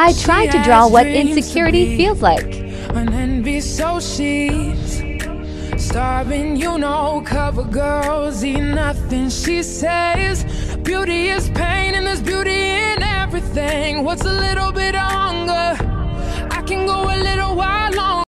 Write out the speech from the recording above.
I tried to draw what insecurity feels like. An envy, so she's starving, you know, cover girls eat nothing. She says beauty is pain and there's beauty in everything. What's a little bit of hunger? I can go a little while longer.